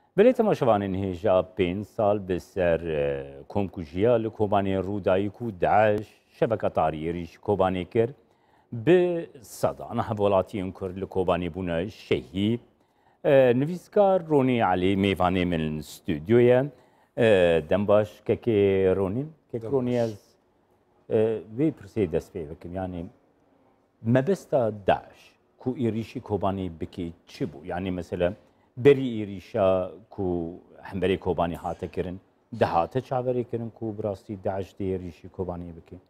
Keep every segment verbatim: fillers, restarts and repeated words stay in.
بله تماشاوان هێژا پێنج سال بەسەر کۆمکوژیە لە کۆبانێ ڕووداوی و داعش شەبەکە تاریێریش کۆبانێ کرد بە سەدانە هەڤوڵاتیان کورد لە کۆبانێ بوونە شەهید نویسکار ڕۆنی عەلی میوانێ من ستودیۆیە دەم باش کەکێ ڕۆنین کەک ڕۆنی ئەز وێ پرسێ دەست پێ بکەم یانێ مەبەستە داعش کو ئێریشی کۆبانێ بکەیت چ بوو یعنی مەسەلە بەری ئێریشە کو هەمبەرێ کۆبانی هاتەکردن دەهاتە چاوەڕێکردن کو بڕاستی داعش دێ ئێریشی کۆبانێ بکەین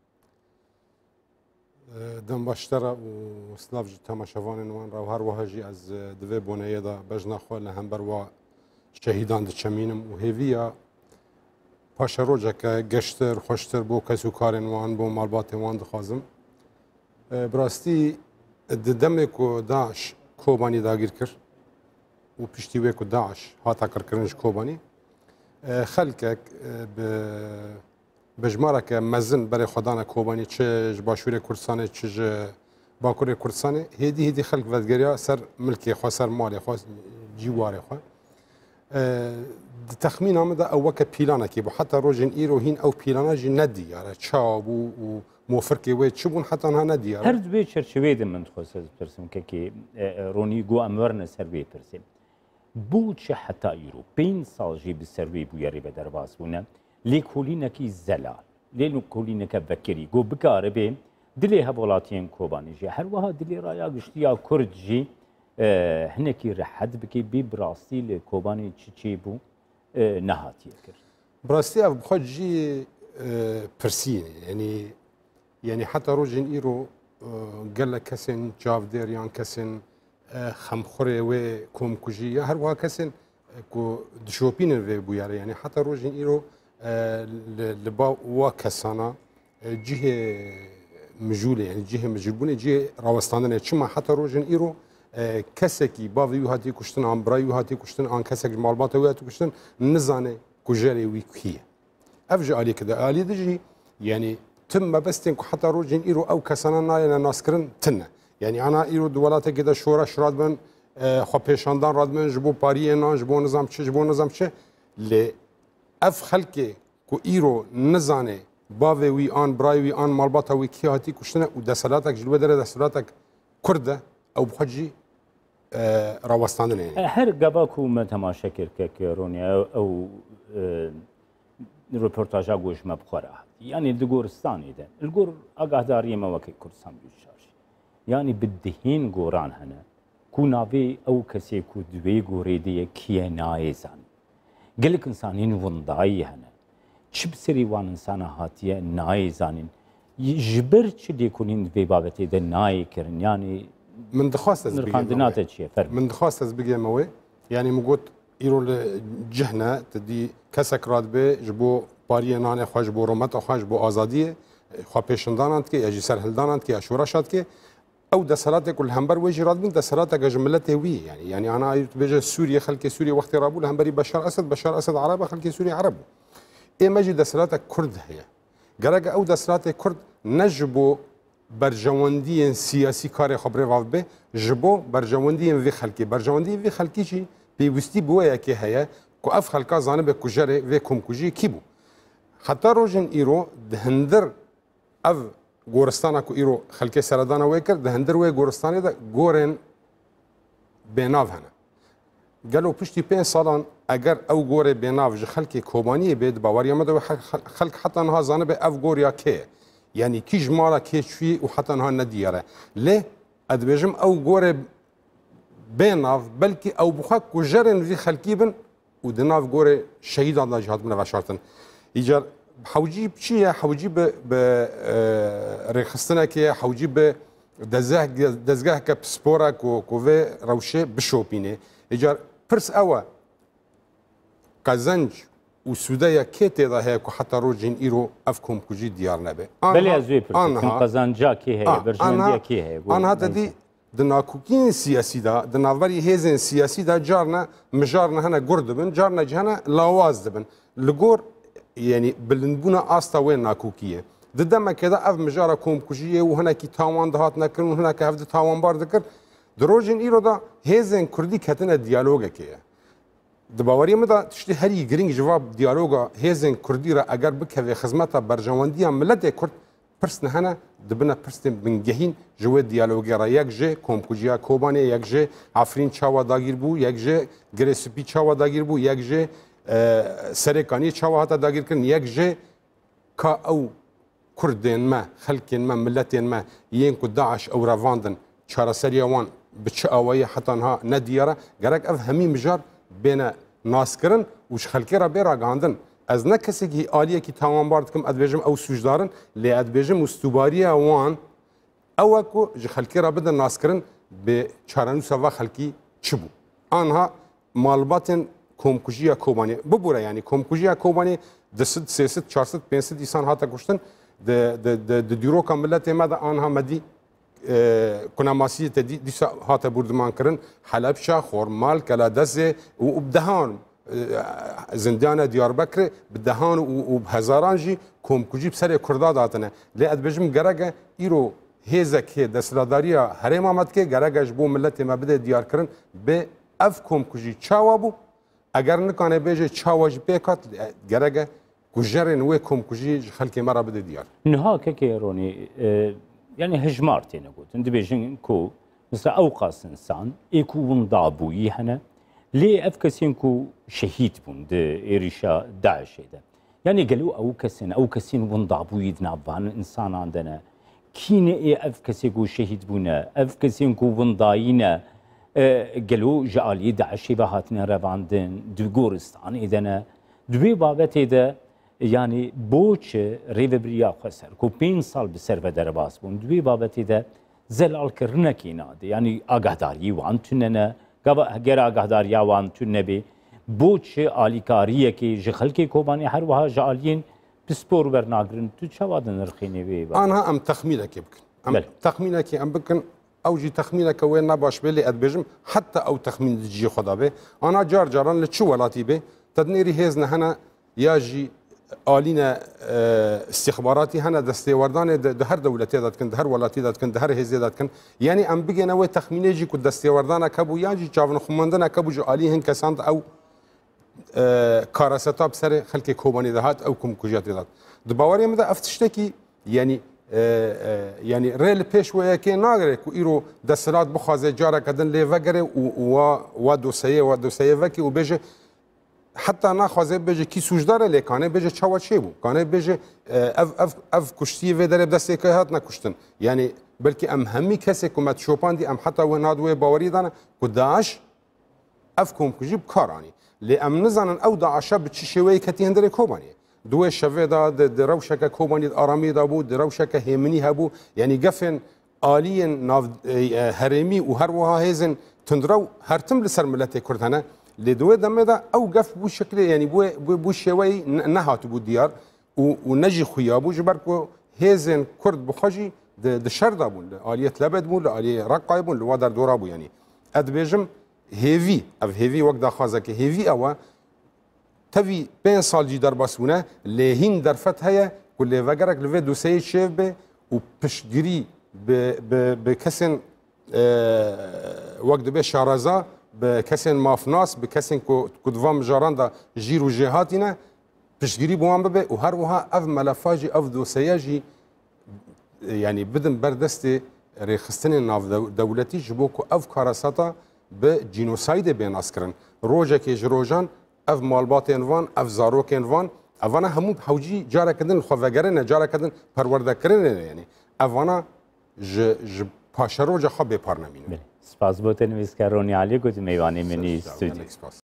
دەم باشترە و سلااف تەماشەوانên wan rew her wiha jî ez di vê boneyê de bejna xwe li hember wa şehîdan diçemînim û hêviya paşa rojeke geştir xweştir bo kes û karên wan bo malbatên wan dixwazim bi rastî di demê ku Daeş Kobanî dagîr kir û piştî wê ku Daeş hata kirkirin ji Kobanî xelkek bi bejmareke mezin berê xwedana Kobanî çi ji Başûrê Kurdistanê çi ji Bakurê Kurdistanê hêdî hêdî xelk vedgeriya ser milkê xwe ser malê xwe cîwarê xwe di texmîna min de ew weke pîlanekî bû heta rojên îro hîn ew pîlana jî nediyare çawa bû û mofirkê wê çi bûn heta niha nediyare her divê çerçeveyê de min dixwest ez pirsim kekê Ronî got em werne ser wê pirsê بۆچی حتا ئیرۆ پێنج ساڵ ژێ bi ser wê bûye rê derbaas bûne lêkolînekî zelal lêkolîneke vekirî got bikare bê dilê hevwelatiyên Kobanî jî her wiha dilê raya giştiya Kurd jî hinekî rehet bike bê bi rastî li Kobanî çi çê bû nehatiye kir bi rastî ev bi xwe jî pirsîne yanî yanî heta rojên îro gelek kesên çavdêr yan kesên xemxurê wê komkujî ya her wiha kesên ku dişopînin vê bûyere yanî heta rojên îro li ba wa kesana cihê mijûlê yanî cihê mijûlbûnê cihê rawestandinê çima heta rojên îro kesekî bavê wî hatî kuştin an birayê wî hatî kuştin an kesek ji malbata wî hatî kuştin nizane ku jerê wî kî ye ev ji aliyê de aliyê de jî yanî tim mebestên ku heta rojên îro ew kesana nayêne naskirin tin e yani ana îro di welatekê de şoreş radibin xwepêşandan radibin ji bo pariyê nan ji bo nizam çi ji bo nizam çi lê ev xelkê ku îro nizane bavê wî an birayê wî an malbata wî kî hatî kuştine û deselatek ji li we dere deselatek Kurd e ew bi xwe jî rawestandinê her geba ku me temaşe kir kekê Ronî ew reportaja goş me bixwe re hatî yanî di goristanê de li gor agahdariyê me wekî Kurdistan Büyükşehir yani bi dihên goran hene ku navê ew kesê ku di wê gorê de ye kî ye nayê zanîn gelek insanên windayî hene çi bi serî wan insana hatiye nayê zanîn ji ber çi lêkolîn di vê babetê de nayê kirin yanî min dixwast ez nirxandinate çi ye fer min dixwast ez bigême wê yanî min got îro li cihne tu dî kesek radibe ji bo pariyê nanê xwe ji bo rometa xwe ji bo azadiyê xwepêşindanan dike ya jî serhildanan dike ya şoreşa dike ew deselatek ku li hember wê jî radibin deselateke ji milletê wî yani yani ana tu bêje Sûriye xelkê Sûriye wextê rabû li hemberî Beşar Esed Beşar Esed Arab e xelkê Sûriye Arab bû ême jî deselatek Kurd heye gerek ew deselatê Kurd ne ji bo berjewendiyên siyasî karê xwe birêv be ji bo berjewendiyên vê xelkê berjewendiyên vê xelkî jî pêwîstî bi weyekê heye ku ev xelka zanibe ku jerê vê komkujiyê kî bû heta rojên îro di hindir ev goristana ku îro xelkê seredana wê kir di hindir wê goristanê de gorên bênav hene gelo piştî pênc salan eger ew gorê bênav ji xelkê Kobaniyê bê di baweriya me de xelk heta niha zanibe ev gor ya kê ye yani kî ji mala kê çûyî û heta niha nediyare lê ez dibêjim ew gorê bênav belkî ew bixwe ku jerên vî xelkî bin û di nav gorê şehîdan da jî hatibine veşartin îcar hewcî çi ye hewcî bi bi rêxistinekê ye hewcî bi dezgeheke pispora ku ku vê rewşê bişopîne îcar pirs ew e qazenc û sûdeya kê têda heye ku heta rojên îro ev komkujî diyar nebe belê ez wê pirsim qazanca kê heye berjewendiya kê heye anha te dî di nakokiyên siyasî da di navberî hêzên siyasî da carne mijar ne hene gur dibin carne cî hene lawaz dibin li gor yani bilindbûna asta wê nakokî ye di demekê de ev mijara komkujiyê û hinekî tawan dihat nekirin û hineke hev di tawanbar dikir di rojên îro da hêzên Kurdî ketine diyalogekê ye دباوری مدا تشتی هری گرینگ جواب دیالوگا هیزن کردی را اگر بکوی خدمتا برجواندی ملت کرد پرس نهنه دبنا پرس بنگهین جو دیالوگی را یک جه کمکوجیا کوبانه یک جه عفرین چاوا داگیر بو یک جه گرسپی چاوا داگیر بو یک جه سرکانی چاوا هاتا داگیر کن یک جه کا او کردین ما خلکین ما ملتین ما ین کو داعش او رواندن چارا سریوان بچه آوایی حتی ها ندیاره گرک اف همی مجار بین ناسکرن وش خلکی را بیرا گاندن از نه کسی که آلیه که تمام بارد کم ادبیجم او سوجدارن لی ادبیجم استوباری اوان او اکو جه خلکی را بدن ناسکرن به چارانو سوا خلکی چبو آنها مالباتن کمکوژیا کوبانی ببوره یعنی کمکوژیا کوبانی دست سیست چهارصد پانصد انسان هاتا کشتن د د د دیرو کاملت ما ده آنها مدی کناماسی تدی دیسا هاتا بردمان کرن حلب شاه خورمال کلادزه و بدهان زندان دیاربکر بدهان و بهزاران جی کمکوژی بسر کرداد داتنه لی ادبیجم گرگه ایرو هیزک دستلاداریا هرم آمد که گرگش بو ملت ما بده دیار کرن به اف کمکوژی چاوابو اگر نکانه بیجه چاواج بیکات گرگه کجرن و کمکوژی خلک مرا بده دیار نها که رونی يعني هجمارتي نقول عند بيجين كو مثل اوقاس انسان ايكو ونضابوي هنا ليه افكسين كو شهيد بون د ايريشا داعش هذا يعني قالوا او كسين او كسين ونضابوي دنابان انسان عندنا كين اي افكسي كو شهيد بونا افكسين كو ونضاينا قالوا جالي داعش بهاتنا رواندن دغورستان اذا دوی بابت اذا يعني بوچ ريفبريا خسر كو بين سال بسر درباس بون دوی بابت ده زلال کرنه کی ناده يعني آگاهداری وان تننه گبا غیر آگاهداری وان تنبی بوچ آلیکاریه کی جخل کی کوبانی هر وها جالین بسپور برناگرن تو چوادن رخینه بی انا ام تخمینك يمكن ام تخمینك ام بكن او جي تخمینك وين نباش بلي ادبجم حتى او تخمين جي خدا به انا جار جاران لچو ولاتي به تدنيري هزن هنا ياجي آلین استخباراتی هنه دسته وردان ده هر دولتی داد کن ده هر ولاتی داد کن ده هر حزبی داد کن یعنی ام بگه نوع تخمینه جی که دسته وردان کبو یا جی چاون خماندن کبو جو آلی هن کساند او کاراستا بسر خلک کوبانی دهات او کم کجات داد دباوری مده افتشته کی یعنی یعنی ریل پیش و یکی ناگره کو ایرو دستلات بخوازه جاره کدن لی وگره و و دوسیه و دوسیه وکی و بجه حتی نخوازه بجه کی سوجداره لیکانه بجه چاوا چه بو کانه بجه اف اف اف کشتی و داره بدسته که هات نکشتن یعنی بلکه ام همی کسی که مت شوپان دی ام حتی و نادوی باوری دانه که داعش اف کم کجیب کارانی لی ام نزانن او داعش به چی شوی کتی هندره کوبانی دوی شوی دا د روشک کوبانی آرامی دا بود د روشک هیمنی هبو یعنی گفن آلی ناف هرمی و هر وها هیزن تندرو هر تم لسر ملت کردنه لدوه دمه دا او قف بو شكل يعني بو بو شوي نهات بو ديار ونجي خيابو جبركو هيزن كرد بخجي د شر دابون آلية لبد بون آلية رقاي بون لوادر دورابو يعني ادبيجم هيفي اف هيفي وقت داخازك هيفي او تفي بين سال جي درباسونه لهين درفت هيا كل وقرك لفي دوسي شيف به وبشجري بكسن وقت به شارزا بكسن مافناس بكسن كو كدوام جاران دا جيرو جهاتنا بشجري بوان ببه وهر وها اف ملفاجي اف دوسياجي يعني بدن بردستي ريخستن ناف دولتي جبوكو اف كاراساتا بجينوسايد بين اسكرن روجا كي جروجان اف مالباتين وان اف زاروكين وان افانا همو بحوجي جارا كدن خوفاگرن جارا كدن پروردكرن يعني افانا ج ج پاشروجا خب بپارنمين سپاس بوتن ویسکرونی علی گوت میوانی منی استودیو